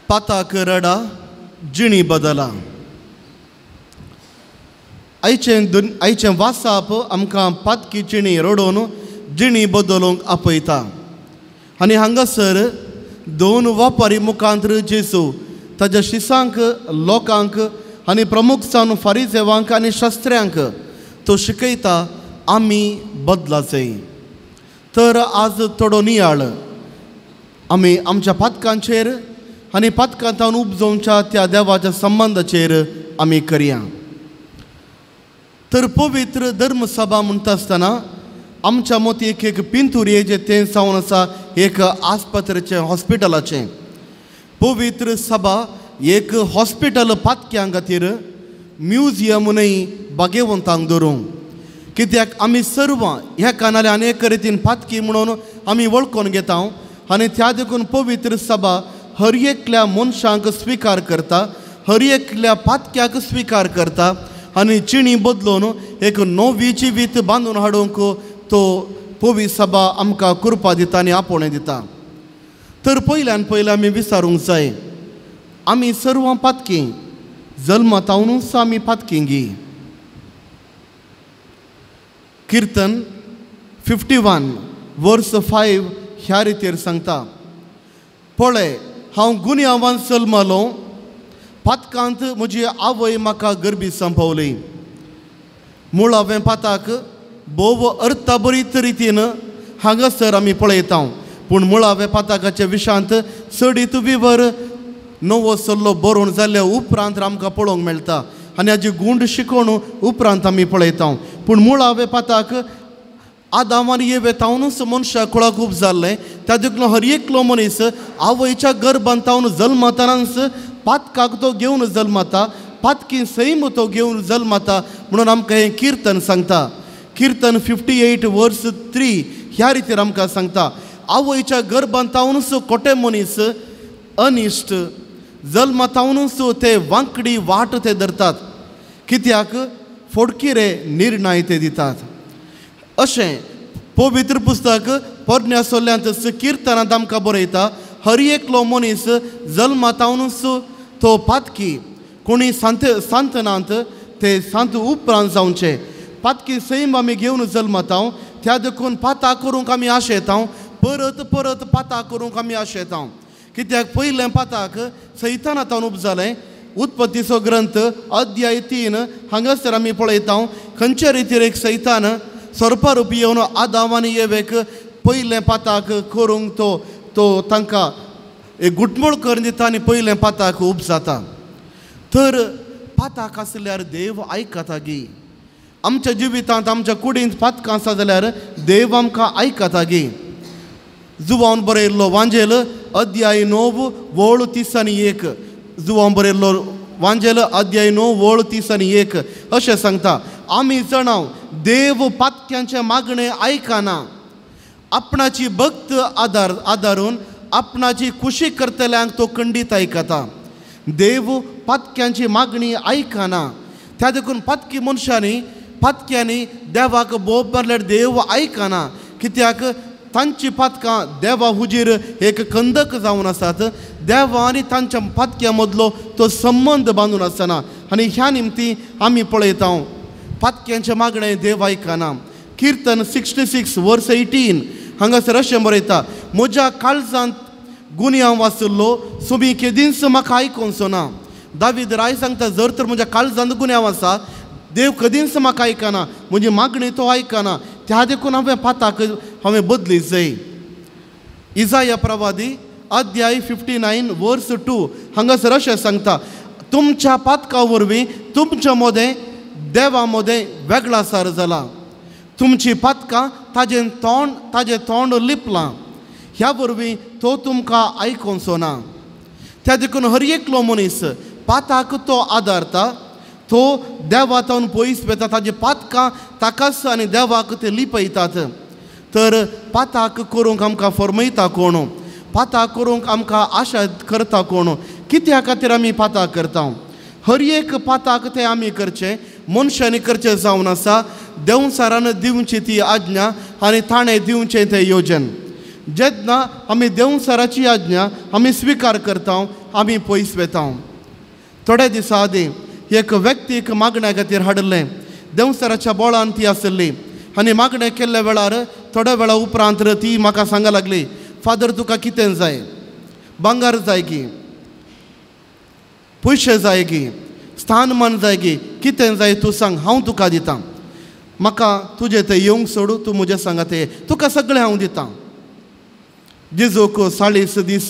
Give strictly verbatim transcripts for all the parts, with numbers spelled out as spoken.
पाताक रडा जिणी बदला आयचें दुन आयचें वासाप आमकां पातकी जिणी रडोवन जिणी बदलूंक आपयता आनी हांगासर दोन वापारी मुखांतर जेसू ताच्या शिसांक लोकांक आनी प्रमुख जावन फारिसेवांक आनी शास्त्र्यांक तो शिकयता आमी बदलाचें. तर आज थोडो नियाळ आमी आमच्या पातकांचेर आनी पातकांतावन उपजोवच्या त्या देवाच्या संबंदाचेर आमी करया. तर पवित्र धर्मसभा म्हणटा आसतना आमच्या मती एक एक पिंतुरयेचें तें जावन आसा एक आस्पत्रेचें हॉस्पिटलाचें. पवित्र सभा एक हॉस्पिटल पातक्यां खातीर म्युजियमूय बागेवंतांक धरूंक, कित्याक आमी सर्व ह्या कानाले अनेक रितीन पातकी म्हणून आमी वळखून घेता आनी त्या देखून पवित्र सभा हर एकल्या मनशांक स्विकार करता, हर एकल्या पातक्याक स्विकार करता आनी जिणी बदलून एक नवी जिवीत बांदून हाडूंक तो पवित्र सभा आमकां कृपा दिता आनी आपोवणें दिता. तर पयल्यान पयलें आमी विचारूंक जाय, आमी सर्व पातकी जल्मातावनूच आमी पातकिंगी. किर्तन फिफ्टी वन वर्स फायव ह्या रितीर सांगता, पळय हांव गुन्यांवान जल्मलो, पातकांत म्हजी आवय म्हाका गर्भी संपवली. मुळावें पाताक बोव अर्थबरीत रितीन हांगासर आमी पळयता, पूण मुळावें पाताकाच्या विशांत चडीत विवर नवो सल्लो बरोवन जाल्ल्या उपरांत आमकां पळोवंक मेळटा आनी हाजी गुंड शिकोवन उपरांत आमी पळयता. पूण मुळावें पाताक आदामान येवे तावनूच मनशाक कुळाक खूब जाल्लें, त्या देखून हर एकलो मनीस आवयच्या गर्भांत तावन जल्मतानाच पातकाक तो घेवन जल्मता, पातकी सैम तो घेवन जल्मता म्हणून आमकां हें किर्तन सांगता. किर्तन फिफ्टी एट वर्स थ्री ह्या रितीर आमकां सांगता, आवयच्या गर्भांत तावनूच कोटे मनीस अनिश्ट जल्मतावनूच ते वांकडी वाट ते धरतात, कित्याक फोडकिरे निर्णय ते दितात. अशें पवित्र पुस्तक पोरण्या सोल्ल्यांत किर्तनांत आमकां बरयता, हर एकलो मनीस जल्मातावनूच तो पातकी कोणी सांत सांतनांत ते सांत उपरांत जावचे. पातकी सैम आमी घेवन जल्मता, त्या देखून पाता करूंक आमी आशेता, परत परत पाता करूंक आमी आशेता. कित्याक पयलें पाताक सैतानांतावन उपजालें. उत्पत्तीचो ग्रंथ अध्याय तीन हांगासर आमी पळयता खंयच्या रितीर एक सैतान सर्पारुपी येवन आदाम आनी येवेक पयलें पाताक करूंक तो तो तांकां एक गुटमूळ करून दिता आनी पयलें पाताक उपजाता. तर पाताक आसल्यार देव आयकता गी. आमच्या जिवितांत आमच्या कुडींत पातकां आसा जाल्यार देव आमकां आयकता गी. जुवान बरयल्लो वांजेल अध्याय णव वळ तीस आनी एक, जुवान बरयल्लो वांजेल अध्याय णव वळ तीस आनी एक अशें सांगता, आमी जाणाव देव पातक्यांचे मागणें आयकना, आपणाची भक्त आदार आदारून आपणाची खुशी करतल्यांक तो खंडीत आयकता. देव पातक्यांची मागणी आयकना, त्या देखून पातकी मनशांनी पातक्यांनी देवाक बोब मारल्यार देव आयकना, कित्याक तांची पातकां देवा हुजीर एक कंदक जावन आसात. देवा आनी तांच्या पातक्या मदलो तो संबंद बांदून आसना आनी ह्या निमती आमी पळयता पातक्यांचे मागणें देव आयकना. किर्तन सिक्स्टी सिक्स वर्स एटीन हांगासर अशें बरयता, म्हज्या काळजांत गुन्यांव वाचुल्लो सुमी केदींच म्हाका आयकोंचो ना. दावीद राय सांगता, जर तर म्हज्या काळजांत गुन्यांव आसा देव कधीच म्हाका आयकना, म्हजी मागणी तो आयकना, त्या देखून हांवें पाताक हांवें बदली जाय. इजाया प्रवादी अध्याय फिफ्टी नायन वर्स टू हांगासर अशें सांगता, तुमच्या पातका वरवीं तुमच्या मोदें देवा मोदें वेगळासार जाला. तुमची पातकां ताजें तोंड ताजें तोंड लिपलां, ह्या वरवीं तो तुमकां आयकोंचो ना. त्या देखून हर एकलो मनीस पाताक तो आदारता, तो देवातावन पयस वेता, ताजे पातकां ताकाच आनी देवाक ते लिपयतात. तर पाताक करूंक आमकां फरमयता कोण, पाताक करूंक आमकां आशा करता कोण, कित्या खातीर आमी पाताक करता. हर एक पाताक ते आमी करचें, मनशांनी करचें जावन आसा. देवसारान दिवची ती आज्ञा आनी ताणें दिवचें तें योजन. जेन्ना आमी देवसाराची आज्ञा आमी स्विकार करता, आमी पयस वेता. थोड्या दिसा आदीं एक व्यक्तीक मागण्या खातीर हाडलें. देवसराच्या बोळान ती आसली आनी मागणें केल्ल्या वेळार थोड्या वेळा उपरांत ती म्हाका सांगूंक लागली, फादर तुका कितें जाय? भांगार जाय की, पयशे जाय की, स्थानमान जाय की, कितें जाय तूं सांग, हांव तुका दितां. म्हाका तुजें थंय येवंक सोडू, तूं म्हज्या सांगात ये, तुका सगळें हांव दितां. जेजूक साळीस दीस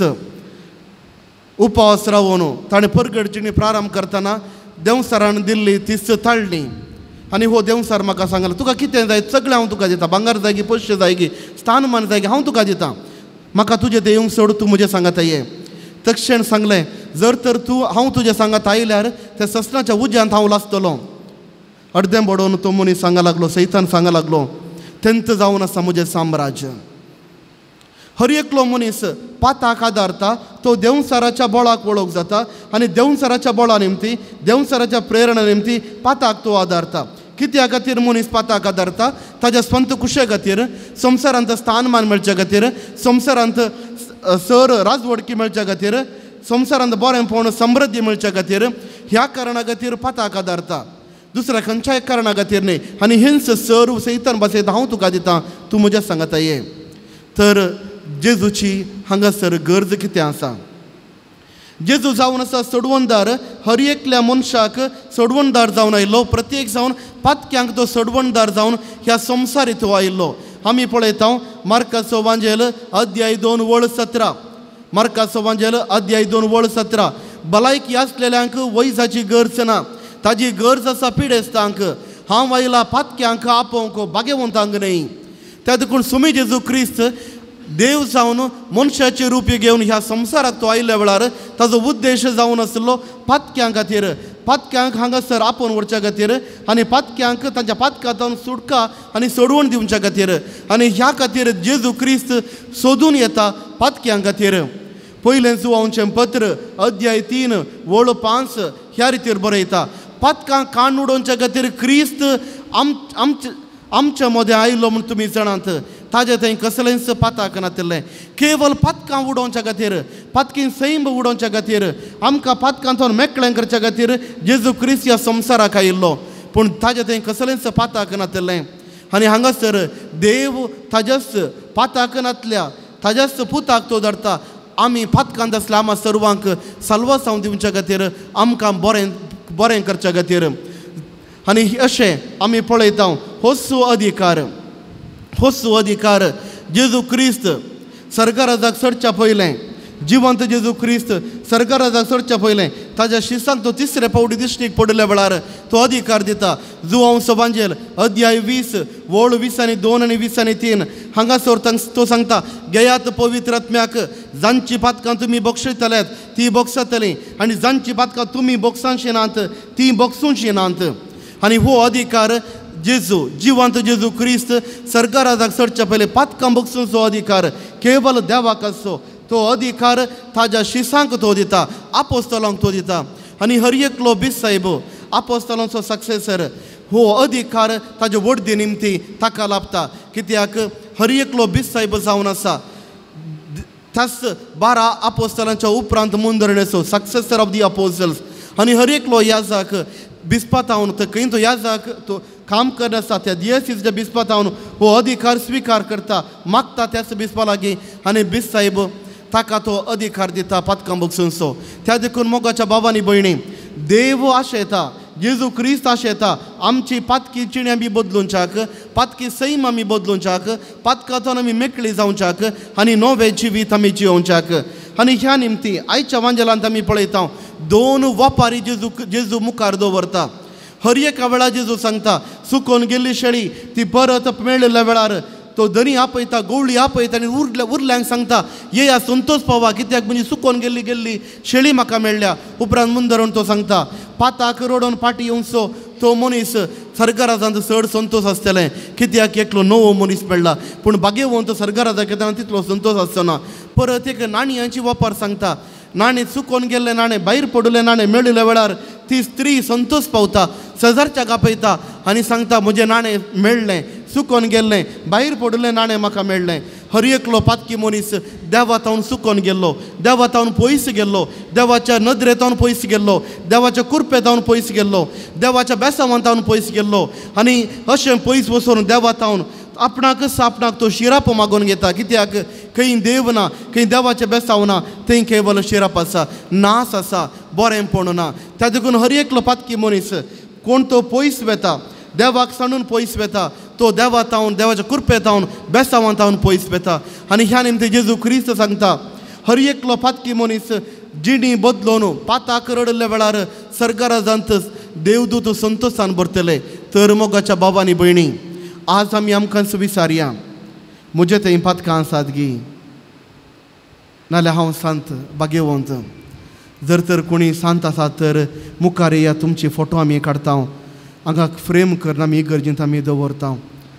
उपवास रावन ताणें परगडचिणी प्रारंभ करतना देवसरान दिल्ली तीस ताळणी. आनी हो देवसर म्हाका सांगलो, तुका कितें जाय सगळें हांव तुका दितां. भांगार जाय की, पयशे जाय की, स्थानमान जाय की, हांव तुका दितां. म्हाका तुजें थंय येवंक सोड, तूं म्हज्या सांगात ये. तक्षण सांगलें, जर तर तूं हांव तुज्या सांगात आयल्यार त्या ससनाच्या उज्यांत हांव लासतलो. अर्दें बडोवन तो मनीस सांगूंक लागलो, सैतान सांगूंक लागलो, तेंत जावन आसा म्हजें साम्राज्य. हर एकलो मनीस पाताक आदारता तो देवसराच्या बोळाक वळख जाता आनी देवसराच्या बोळा निमती, देवसराच्या प्रेरणा निमती पाताक तो आदारता. कित्या खातीर मनीस पाताक आदारता? ताज्या स्वंत कुशे खातीर, संवसारांत स्थानमान मेळच्या खातीर, संवसारांत सर राजवडकी मेळच्या खातीर, संवसारांत बरेंपण समृद्धी मेळच्या खातीर, ह्या कारणा खातीर पाताक आदारता. दुसऱ्या खंयच्याय कारणा खातीर न्ही. आनी हिंस सर सैतान बसयता, हांव तुका दितां, तूं म्हज्या सांगात ये. तर जेजूची हांगासर गरज कितें आसा? जेजू जावन आसा सोडवणदार. हर एकल्या मनशाक सोडवणदार जावन आयिल्लो. प्रत्येक जावन पातक्यांक तो सोडवणदार जावन ह्या संवसारीत हो आयिल्लो. आमी पळयता मार्काचो वांजेल अध्याय दोन वळ सतरा. मार्काचो वांजेल अध्याय दोन वळ सतरा. भलायकी आसलेल्यांक वैजाची गरज ना, ताजी गरज आसा पिडेस्तांक. हांव आयला पातक्यांक आपोवंक, भाग्यवंतांक न्ही. त्या देखून सुमी जेजू क्रिस्त देव जावन मनशाचे रूप घेवन ह्या संवसाराक तो आयिल्ल्या वेळार ताजो उद्देश जावन आसलो पातक्यां खातीर, पातक्यांक हांगासर आपोवन व्हरच्या खातीर आनी पातक्यांक तांच्या पातकांतल्यान सुटका आनी सोडवण दिवच्या खातीर. आनी ह्या खातीर जेजू क्रिस्त सोदून येता पातक्यां खातीर. पयलें जुवांचें पत्र अध्याय तीन वळ पांच ह्या रितीर बरयता, पातकांक काण उडोवच्या खातीर क्रिस्त आम आमचे आमच्या मदें आयिल्लो म्हूण तुमी जाणात. ताजे थंय कसलेंच पाताक नासलें. केवल पातकां उडोवच्या खातीर, पातकीं सैम उडोवच्या खातीर, आमकां पातकांतून मेकळें करच्या खातीर जेजू क्रिस्त ह्या संवसाराक आयिल्लो. पूण ताजे थंय कसलेंच पाताक नासलें. आनी हांगासर देव ताज्याच पाताक नासल्या ताज्याच पुताक तो धरता. आमी पातकांत आसल्या आम्हा सर्वांक साल्वासांव दिवच्या खातीर, आमकां बरें बरें करच्या खातीर. आनी अशें आमी पळयता होसू अधिकार, होसू अधिकार जेजू क्रिस्त सर्गराजाक चडच्या पयलें, जिवंत जेजू क्रिस्त सर्गराजाक चडच्या पयलें ताज्या शिसांक तो तिसरे फावटी दिश्टीक पडल्या वेळार तो अधिकार दिता. जुवांव बांजेल अध्याय वीस वळ वीस आनी दोन आनी वीस आनी तीन हांगासर तो सांगता, घेयात पवित्र आत्म्याक, जांची पातकां तुमी बक्षयतल्यात ती बक्षतलीं आनी जांची पातकां तुमी बक्षांशी नात ती बक्षूंशी नात. आनी हो अधिकार जेजू जिवंत जेजू क्रिस्त सर्गराजाक चडच्या पयलीं पातकां बक्षूंचो अधिकार केवल देवाक आसचो. तो अधिकार ताज्या शिसांक तो दिता, आपोस्तलांक तो दिता. आनी हर एकलो बीस साहेब आपोस्तलांचो सक्सेसर हो अधिकार ताजे वडदी निमती ताका लाभता. कित्याक हर एकलो बीस साहेब जावन आसा. त्याच बारा आपोस्तलांच्या उपरांत मुंदरणेचो सक्सेसर ऑफ दी अपोजल्स. आनी हर एकलो याजाक बिस्पातावन थंय तो याजाक तो काम करना आसा त्या दियेसीच्या बिस्पातावन हो अधिकार स्विकार करता, मागता त्याच बिस्पा लागीं. आनी बीस साहेब ताका तो अधिकार दिता पातकां बक्षूंचो. त्या देखून मोगाच्या बाबांनी भयणी, देव आशेता, जेजू क्रिस्त आशेता आमची पातकी चिणी आमी बदलूंच्याक, पातकी सैम आमी बदलूंच्याक, पातकांतून आमी मेकळी जावच्याक आनी नवें जिवीत आमी जियोवच्याक. आनी ह्या निमती आयच्या वांजेलांत आमी पळयता दोन वापारी जेजू जेजू मुखार दवरता. हर एका वेळार जेजू सांगता, सुकोवन गेल्ली शेळी ती परत मेळिल्ल्या वेळार तो दनी आपयता, गवळी आपयता आनी उरल्या उरल्यांक सांगता, येया संतोष पावा, कित्याक म्हणजे सुकोवन गेल्ली गेल्ली शेळी म्हाका मेळ्ळ्या. उपरांत मुंदरून तो सांगता, पाताक रडोवन फाटी येवचो तो मनीस सर्गराजांत चड संतोष आसतलें, कित्याक एकलो नवो मनीस मेळ्ळा. पूण भाग्यवंत सर्गराजाक येतना तितलो संतोष आसचो. परत एक नाणयांची वापर सांगता. नाणें चुकोवन गेल्लें नाणें, भायर पडलें नाणें मेळिल्ल्या वेळार ती स्त्री संतोष पावता, शेजारच्याक आपयता आनी सांगता, म्हजें नाणें मेळ्ळें, चुकोवन गेल्लें, भायर पडलें नाणें म्हाका मेळ्ळें. हर एकलो पातकी मनीस देवातावन सुकोन गेल्लो, देवातावन पयस गेल्लो, देवाच्या नदरेतावन पयस गेल्लो, देवाच्या कुरपेतावन पयस गेल्लो, देवाच्या बेसावांतावन पयस गेल्लो आनी अशें पयस वचून देवातावन आपणाकच आपणाक तो शिराप मागून घेता. कित्याक खंय देव ना, खंय देवाचें बेसांव ना, थंय केवल शिराप आसा, नास आसा, बरेंपण ना. त्या देखून हर एकलो पातकी मनीस कोण तो पयस वेता, देवाक सांडून पयस वेता, तो देवातावन देवाच्या कुरपेतावन बेसावांतावन पयस वेता. आनी ह्या निमते जेजू क्रिस्त सांगता हर एकलो पातकी मनीस जिणी बदलोवन पाताक रडले वेळार सर्गाराजांत देवदूत संतोशान भरतले. तर मोगाच्या बाबांनी भयणी, आज आमी आमकांच विचारया, म्हजे थंय पातकां आसात गी, नाल्यार हांव सांत भाग्यवंत. जर तर कोणी सांत आसात तर मुखार येया, तुमची फोटो आमी काडटा, हांगा फ्रेम करून आमी इगर्जेंत आमी दवरता.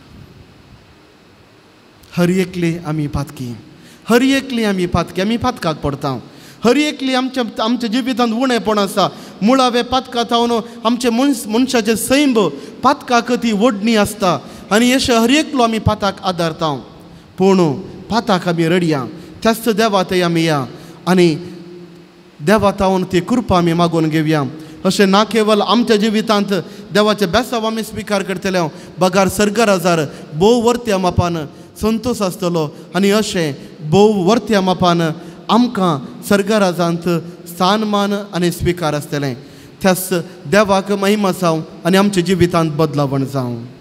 हर एकली आमी पातकी, हर एकली आमी पातकी, आमी पातकाक पडटा. हर एकली आमच्या आमच्या जिवितांत उणेपण आसा. मुळावे पातका थावन आमचे मनश मनशाचे सैम पातकाक ती ओडणी आसता आनी अशें हर एकलो आमी पाताक आदारता. पूण पाताक आमी रडया, त्याच देवा थंय आमी या आनी देवा थावन ती कृपा आमी मागून घेवया. अशें ना केवल आमच्या जिवितांत देवाचे बेसांव आमी स्विकार करतले, बगार सर्गराजार भोव वर्त्या मापान संतोश आसतलो आनी अशें भोव वर्त्या मापान आमकां सर्गराजांत स्थानमान आनी स्विकार आसतलें. त्याच देवाक महिमा जावं आनी आमच्या जिवितांत बदलावण जावं.